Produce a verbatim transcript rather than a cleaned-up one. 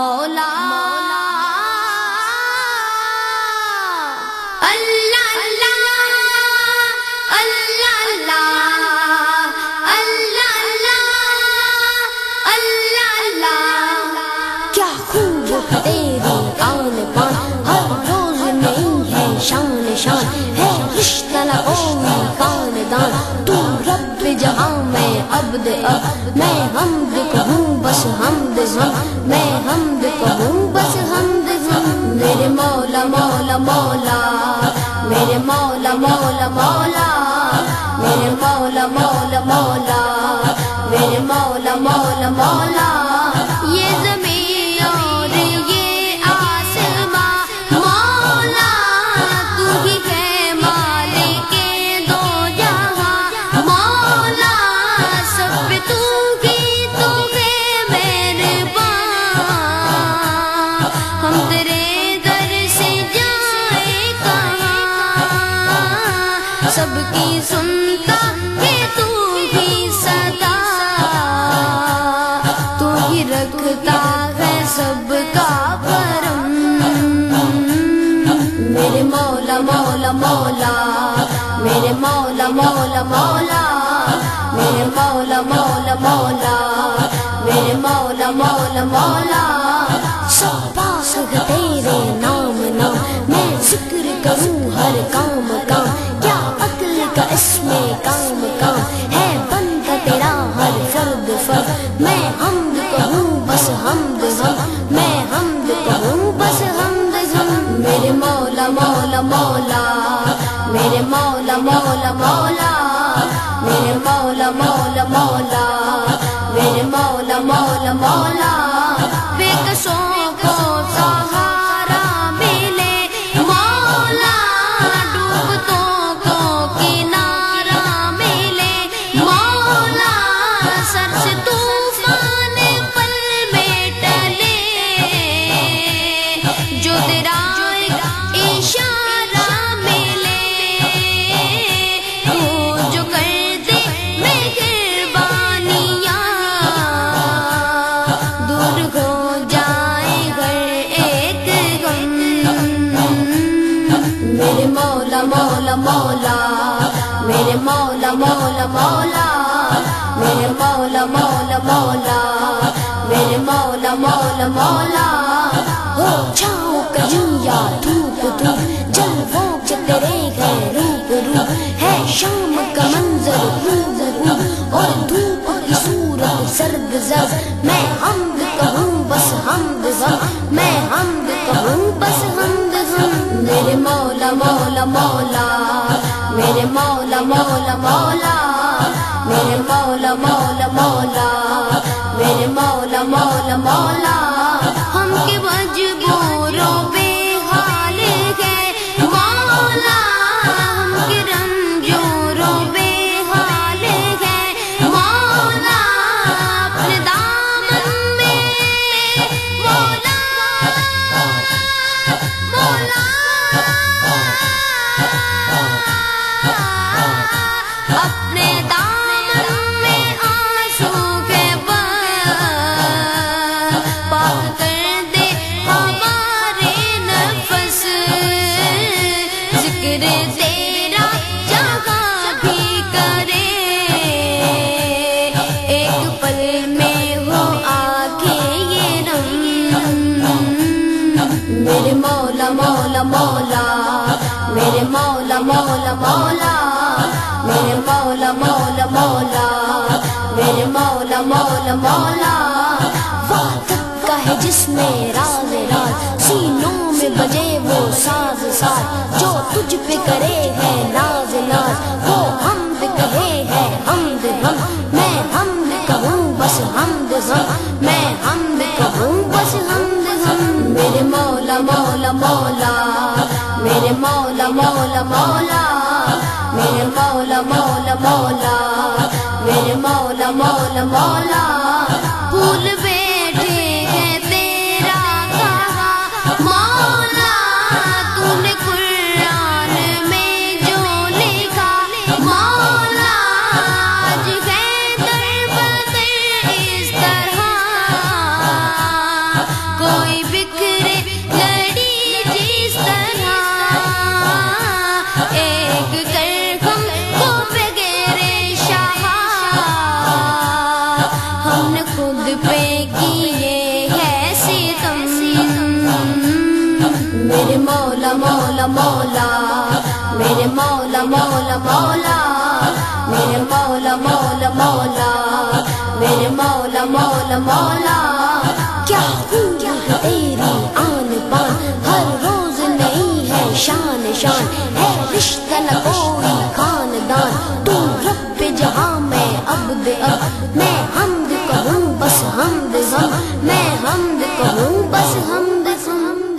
مولا اللہ اللہ اللہ اللہ اللہ اللہ کیا خوب تیری آن پان ہر روز نہیں ہے شان شان ہے رشتہ لگوی خاندان تو رب جہاں میں عبد اب میں حمد کہوں بس حمد ہم میں حمد کہوں بس حمد ہم میرے مولا مولا مولا میرے مولا مولا مولا میرے مولا مولا مولا میرے مولا مولا مولا یہ زمین اور یہ آسماں مولا تو ہی ہے مالک دو جہاں مولا سب پہ تو ہی تو ہے مہربان ہم تیرے در سے جائیں کہاں سب کی سنتا ہے تو ہی صدا تو ہی رکھتا ہے سب کا کرم میرے مولا مولا مولا میرے مولا مولا مولا میرے مولا مولا مولا میرے مولا مولا مولا سب پاس ہے تیرے نام نام میں ذکر کروں ہر کام کام کیا عقل کا اس میں کام کام ہے بندہ تیرا ہر فرد فرد میں حمد کہوں بس حمد ہم میں حمد کہوں بس حمد ہم میرے مولا مولا مولا میرے مولا مولا مولا میرے مولا مولا مولا میرے مولا مولا مولا بے کسوں کو سہارا ملے مولا ڈوبتوں کو کنارہ ملے مولا سر سے طوفان پل میں ٹلے جو تیرا اشارہ ملے تو جو کر دے مہربانیاں دور ہو جائے گھر ایک غم میرے مولا مولا مولا میرے مولا مولا مولا میرے مولا مولا مولا میرے مولا مولا مولا ہو جاؤ کہیں یا دھوپ دھوپ جلووں کے تیرے ہے روپ روپ ہے شام کا منظر خوب خوب اور دھوپ کی صورت سرد زرد میں حمد کہوں بس حمد ہم میں حمد کہوں بس حمد ہم میرے مولا مولا مولا میرے مولا مولا مولا میرے مولا مولا مولا میرے مولا مولا مولا ہم کے مجبوروں بے حال ہے مولا ہم کے رنجوروں بے حال ہے مولا اپنے دامن میں مولا مولا اپنے دامن میں آنسو کے پاک کر دے ہمارے نفس ذکر تیرا جہاں بھی کرے ایک پل میں ہو آنکھیں یہ رم میرے مولا مولا مولا میرے مولا مولا مولا میرے مولا مولا مولا میرے مولا مولا مولا وقت کا ہے جس میں راز راز سینوں میں بجے وہ ساز ساز جو تجھ پہ کرے ہے ناز ناز وہ حمد کہے ہے حمد ہم میں حمد کہوں بس حمد ہم میں حمد کہوں بس حمد ہم میرے مولا مولا مولا میرے مولا مولا مولا میرے مولا مولا مولا میرے مولا مولا مولا پھول بیٹھے ہیں تیرا کہا مولا تو نے قرآن میں جو لکھا مولا آج ہے در بدر اس طرح کو میرے مولا مولا مولا میرے مولا مولا مولا میرے مولا مولا مولا میرے مولا مولا مولا کیا خوب ہے تیری آن بان ہر روز نئی ہے شان شان ہے رشتہ نہ کوئی خاندان تو رب جہاں میں عبد اب میں حمد کہوں بس حمد ہم میں حمد کہوں بس حمد ہم